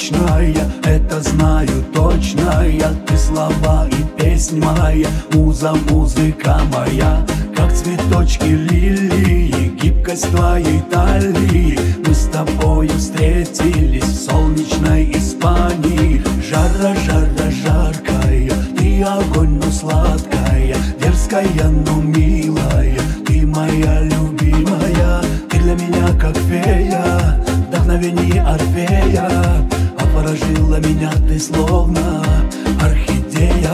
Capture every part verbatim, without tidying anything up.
цветочная, это знаю точно я. Ты слова и песнь моя, муза, музыка моя. Как цветочки лилии, гибкость твоей талии. Мы с тобою встретились в солнечной Испании. Жара, жара, жаркая, ты огонь, но сладкая, дерзкая, но милая. Ты моя любимая, ты для меня как фея, вдохновение Орфея. Обворожила меня ты словно орхидея.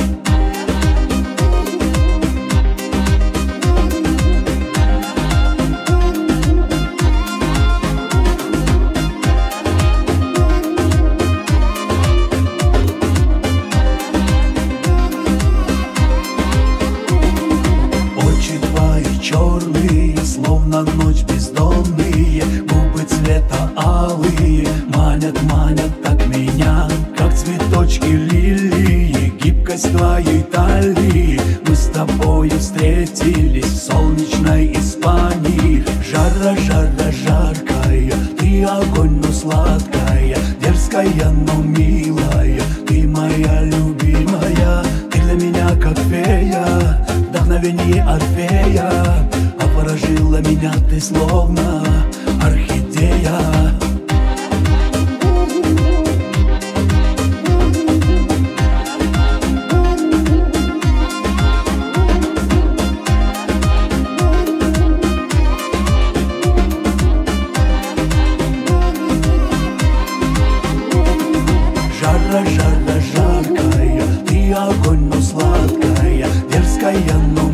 Черные, словно ночь бездонные, губы цвета алые манят, манят так меня. Как цветочки лилии, гибкость твоей талии. Мы с тобою встретились в солнечной Испании. Жара, жара, жаркая, ты огонь, но сладкая, дерзкая, но милая. Ты моя любимая, ты для меня как фея, вдохновение Орфея. Обворожила меня ты словно орхидея. Жара, жара, жаркая, ты огонь, но сладкая, дерзкая, но